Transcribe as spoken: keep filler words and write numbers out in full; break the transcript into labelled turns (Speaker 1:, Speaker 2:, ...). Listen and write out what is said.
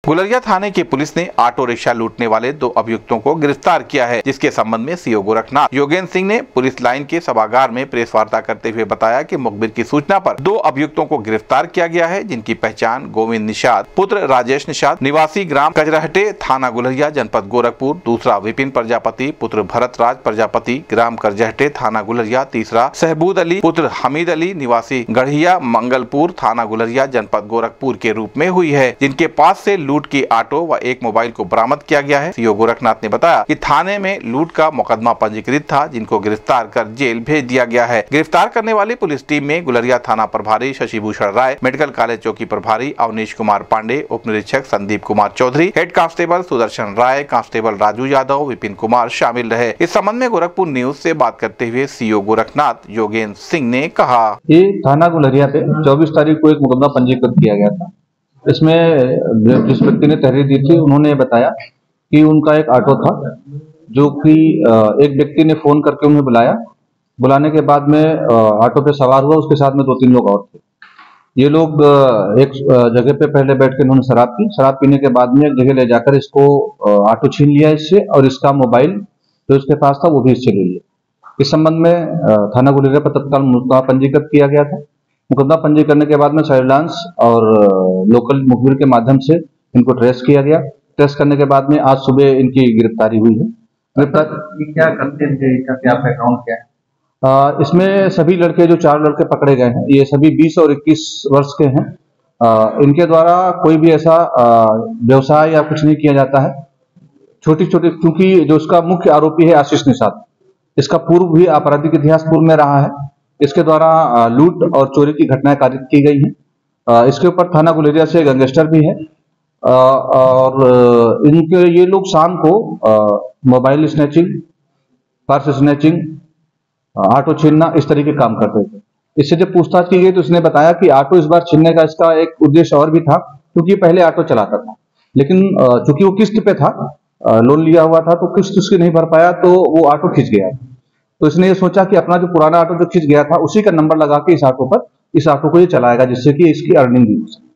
Speaker 1: गुलरिया थाने की पुलिस ने auto rickshaw लूटने वाले दो अभियुक्तों को गिरफ्तार किया है, जिसके संबंध में सीओ गोरखनाथ योगेंद्र सिंह ने पुलिस लाइन के सभागार में प्रेस वार्ता करते हुए बताया कि मुखबिर की सूचना पर दो अभियुक्तों को गिरफ्तार किया गया है, जिनकी पहचान गोविंद निषाद पुत्र राजेश निषाद निवासी ग्राम कजरहटे थाना गुलरिया जनपद गोरखपुर, दूसरा विपिन प्रजापति पुत्र भरत राज प्रजापति ग्राम करजहटे थाना गुलरिया, तीसरा सहबूद अली पुत्र हमीद अली निवासी गढ़िया मंगलपुर थाना गुलरिया जनपद गोरखपुर के रूप में हुई है, जिनके पास से लूट की ऑटो व एक मोबाइल को बरामद किया गया है। सीओ गोरखनाथ ने बताया कि थाने में लूट का मुकदमा पंजीकृत था, जिनको गिरफ्तार कर जेल भेज दिया गया है। गिरफ्तार करने वाली पुलिस टीम में गुलरिया थाना प्रभारी शशिभूषण राय, मेडिकल कॉलेज चौकी प्रभारी अवनीश कुमार पांडे, उप निरीक्षक Sandeep Kumar Chaudhary, head constable Sudarshan Rai, constable Raju Yadav, Vipin Kumar शामिल रहे। इस संबंध में गोरखपुर न्यूज से बात करते हुए सीओ गोरखनाथ योगेंद्र सिंह ने कहा,
Speaker 2: ये थाना गुलरिया पे चौबीस तारीख को एक मुकदमा पंजीकृत किया गया था। इसमें जिस व्यक्ति ने तहरीर दी थी उन्होंने बताया कि उनका एक ऑटो था, जो कि एक व्यक्ति ने फोन करके उन्हें बुलाया। बुलाने के बाद में ऑटो पे सवार हुआ, उसके साथ में दो तीन लोग और थे। ये लोग एक जगह पे पहले बैठ के उन्होंने शराब पी। शराब पीने के बाद में एक जगह ले जाकर इसको ऑटो छीन लिया इससे, और इसका मोबाइल जो इसके पास था वो भी इससे ले लिया। इस संबंध में थाना गुलरिया पर तत्काल मुकदमा पंजीकृत किया गया था। मुकदमा पंजी करने के बाद में सर्विलांस और लोकल मुखबिर के माध्यम से इनको ट्रेस किया गया। ट्रेस करने के बाद में आज सुबह इनकी गिरफ्तारी हुई है। गिरफ्तार
Speaker 3: क्या करते थे, क्या बैकग्राउंड क्या है?
Speaker 2: आ, इसमें सभी लड़के जो चार लड़के पकड़े गए हैं, ये सभी बीस और इक्कीस वर्ष के हैं। आ, इनके द्वारा कोई भी ऐसा व्यवसाय या कुछ नहीं किया जाता है। छोटी छोटी, क्योंकि जो इसका मुख्य आरोपी है आशीष निषाद, इसका पूर्व भी आपराधिक इतिहास पूर्व में रहा है। इसके द्वारा लूट और चोरी की घटनाएं कारित की गई हैं। इसके ऊपर थाना गुलरिया से गैंगस्टर भी है, और इनके ये लोग शाम को mobile snatching, purse snatching, auto छीनना, इस तरह के काम करते थे। इससे जब पूछताछ की गई तो उसने बताया कि ऑटो इस बार छीनने का इसका एक उद्देश्य और भी था, क्योंकि पहले ऑटो चलाता था, लेकिन चूंकि वो किस्त पे था, लोन लिया हुआ था, तो किस्त उसकी नहीं भर पाया, तो वो ऑटो खिंच गया। तो इसने ये सोचा कि अपना जो पुराना ऑटो जो खिंच गया था उसी का नंबर लगा के इस ऑटो पर इस ऑटो को ये चलाएगा, जिससे कि इसकी अर्निंग भी हो सके।